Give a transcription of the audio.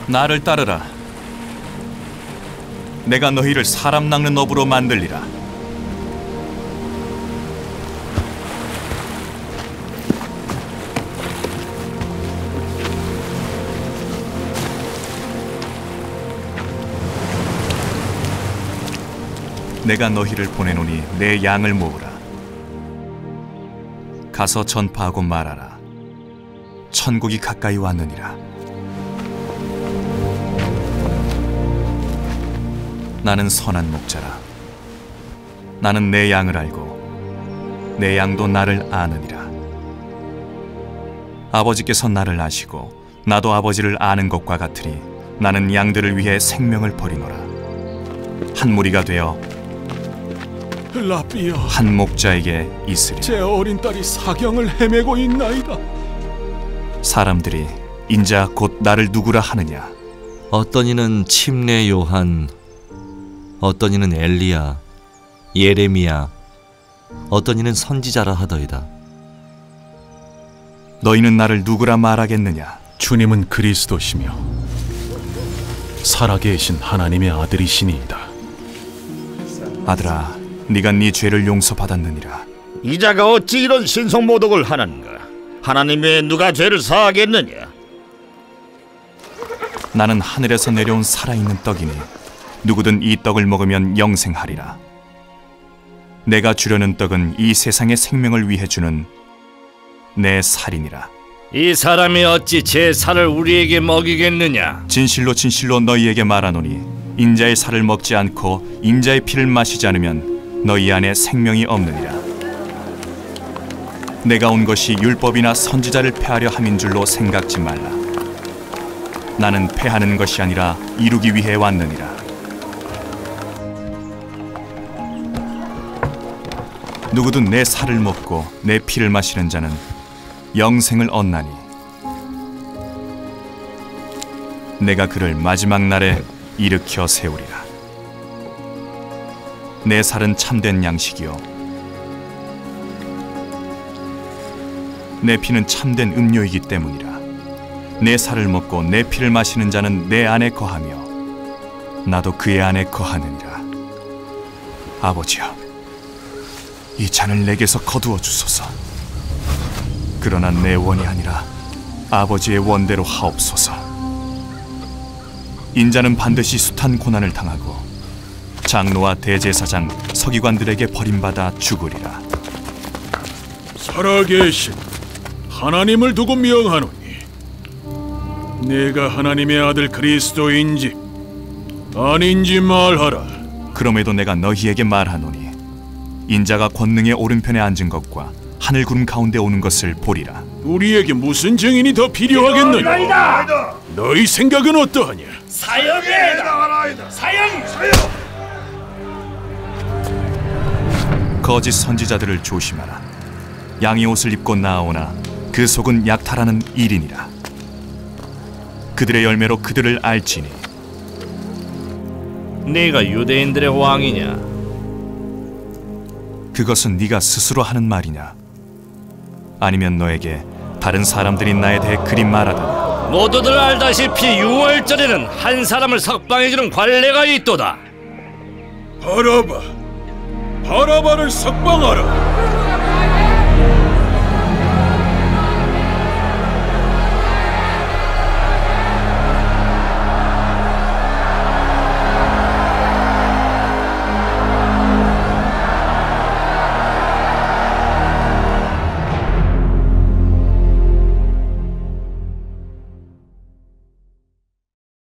나를 따르라. 내가 너희를 사람 낚는 어부로 만들리라. 내가 너희를 보내노니 내 양을 모으라. 가서 전파하고 말하라. 천국이 가까이 왔느니라. 나는 선한 목자라. 나는 내 양을 알고 내 양도 나를 아느니라. 아버지께서 나를 아시고 나도 아버지를 아는 것과 같으니 나는 양들을 위해 생명을 버리노라. 한 무리가 되어 라비여, 한 목자에게 있으리. 제 어린 딸이 사경을 헤매고 있나이다. 사람들이 인자 곧 나를 누구라 하느냐? 어떤 이는 침례 요한, 어떤 이는 엘리야, 예레미야, 어떤 이는 선지자라 하더이다. 너희는 나를 누구라 말하겠느냐? 주님은 그리스도시며 살아계신 하나님의 아들이시니이다. 아들아, 네가 네 죄를 용서받았느니라. 이 자가 어찌 이런 신성모독을 하는가? 하나님 외에 누가 죄를 사하겠느냐? 나는 하늘에서 내려온 살아있는 떡이니 누구든 이 떡을 먹으면 영생하리라. 내가 주려는 떡은 이 세상의 생명을 위해 주는 내 살이니라. 이 사람이 어찌 제 살을 우리에게 먹이겠느냐? 진실로 진실로 너희에게 말하노니 인자의 살을 먹지 않고 인자의 피를 마시지 않으면 너희 안에 생명이 없느니라. 내가 온 것이 율법이나 선지자를 폐하려 함인 줄로 생각지 말라. 나는 폐하는 것이 아니라 이루기 위해 왔느니라. 누구든 내 살을 먹고 내 피를 마시는 자는 영생을 얻나니 내가 그를 마지막 날에 일으켜 세우리라. 내 살은 참된 양식이요 내 피는 참된 음료이기 때문이라. 내 살을 먹고 내 피를 마시는 자는 내 안에 거하며 나도 그의 안에 거하느니라. 아버지여, 이 잔을 내게서 거두어 주소서. 그러나 내 원이 아니라 아버지의 원대로 하옵소서. 인자는 반드시 숱한 고난을 당하고 장로와 대제사장, 서기관들에게 버림받아 죽으리라. 살아계신 하나님을 두고 명하노니 네가 하나님의 아들 그리스도인지 아닌지 말하라. 그럼에도 내가 너희에게 말하노니 인자가 권능의 오른편에 앉은 것과 하늘 구름 가운데 오는 것을 보리라. 우리에게 무슨 증인이 더 필요하겠느냐? 너희 생각은 어떠하냐? 사형이다! 사형! 거짓 선지자들을 조심하라. 양의 옷을 입고 나아오나 그 속은 약탈하는 일이니라. 그들의 열매로 그들을 알지니. 네가 유대인들의 왕이냐? 그것은 네가 스스로 하는 말이냐? 아니면 너에게 다른 사람들이 나에 대해 그리 말하더냐? 모두들 알다시피 6월절에는 한 사람을 석방해주는 관례가 있도다. 바라바를 석방하라.